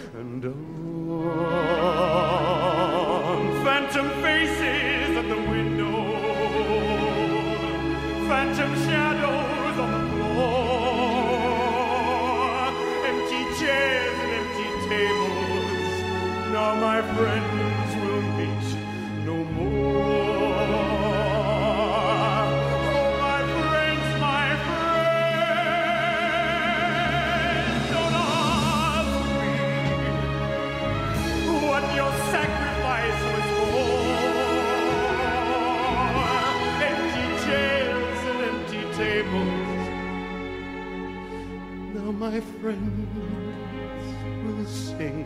And on phantom faces at the window, phantom shadows on the floor, empty chairs and empty tables. Now my friends will meet no more. Oh, my friends, don't ask me what your sacrifice was for. Empty chairs and empty tables. Now my friends will sing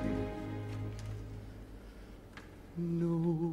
no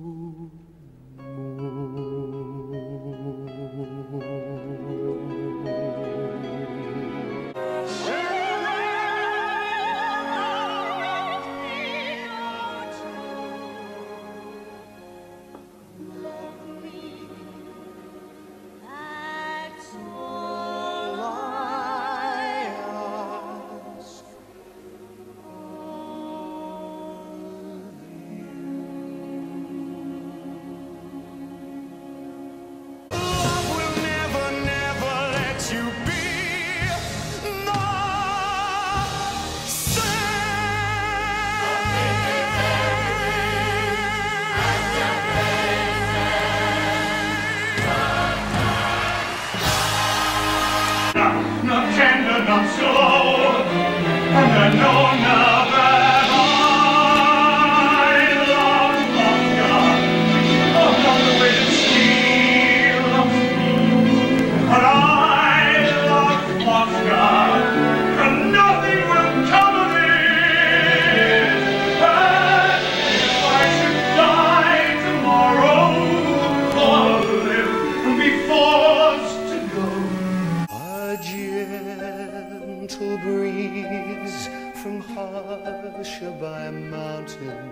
not tender, not slow, and I know now that I love Oscar. Oh, not the way that she loves me, but I love Oscar, and nothing will come of it. And if I should die tomorrow, or live and be forced to go, a gentle breeze from Hushabye Mountain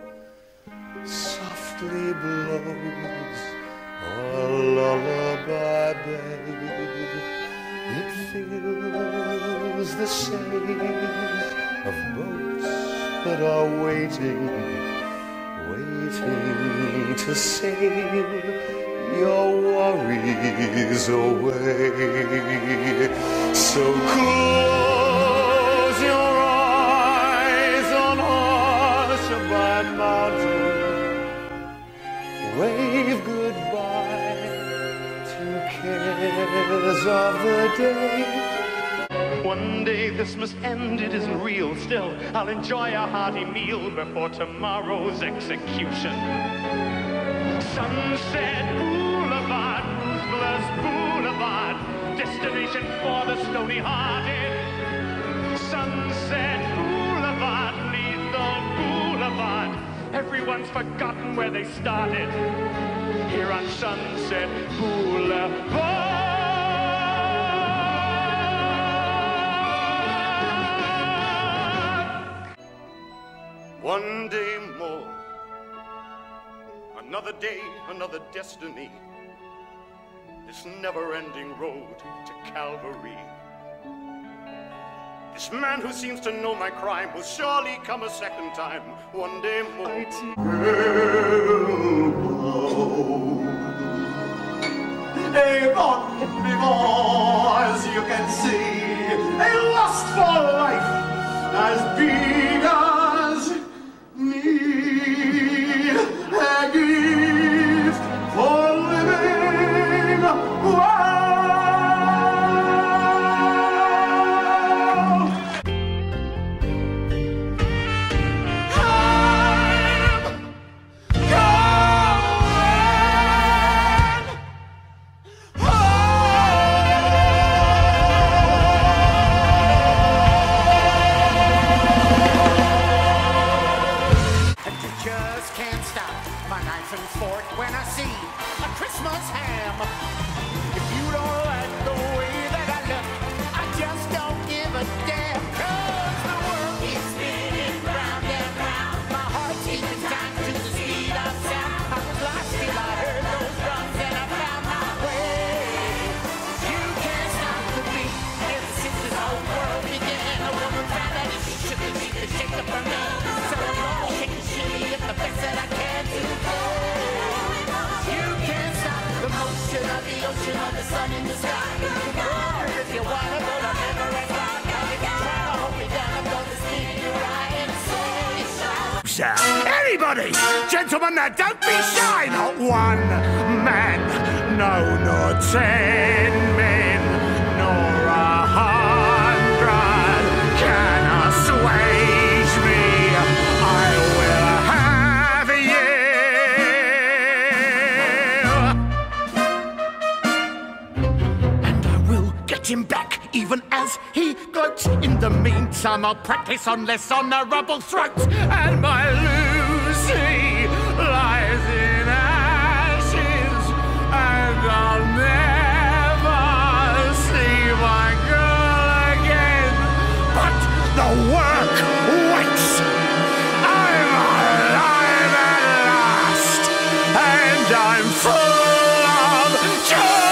softly blows a lullaby, babe. It fills the sails of boats that are waiting to sail your worries away. So close your eyes on Hushabye Mountain, wave goodbye to cares of the day. One day this must end, it isn't real. Still, I'll enjoy a hearty meal before tomorrow's execution. Sunset Boulevard, Ruthless Boulevard, destination for the stony-hearted. Sunset Boulevard, Lethal Boulevard, everyone's forgotten where they started. Here on Sunset Boulevard. One day more, another day, another destiny. This never-ending road to Calvary. This man who seems to know my crime will surely come a second time. One day more. A bon vivant, as you can see, a lust for life as big as me, a gift for living well. I'm sir. Anybody! Gentlemen, now don't be shy! Not one man, no, nor 10 men, nor 100 can assuage me. I will have you! And I will get him back, even as he gloats. In the meantime, I'll practice on less honourable throats. And my Lucy lies in ashes, and I'll never see my girl again. But the work waits. I'm alive at last, and I'm full of joy.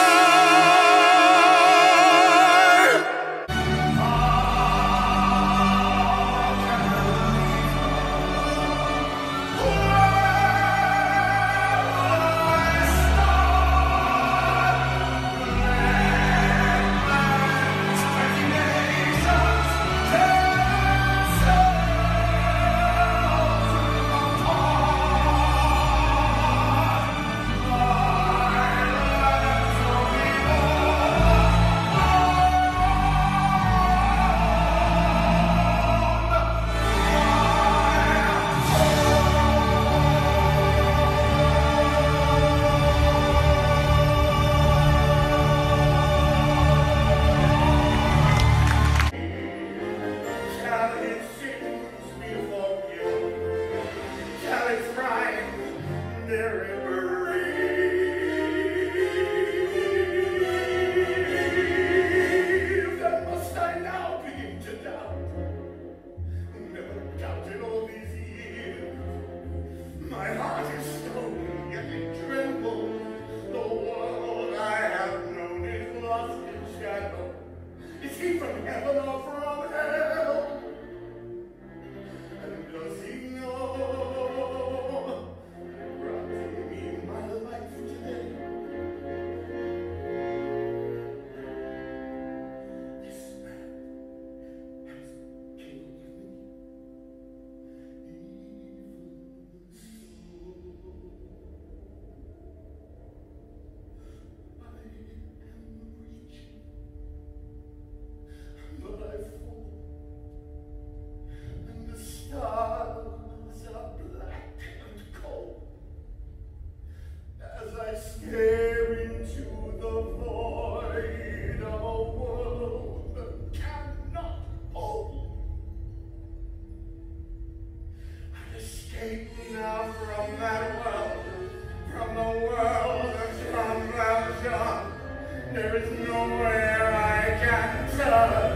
Now from that world, from the world that's from Valjean, there is nowhere I can turn.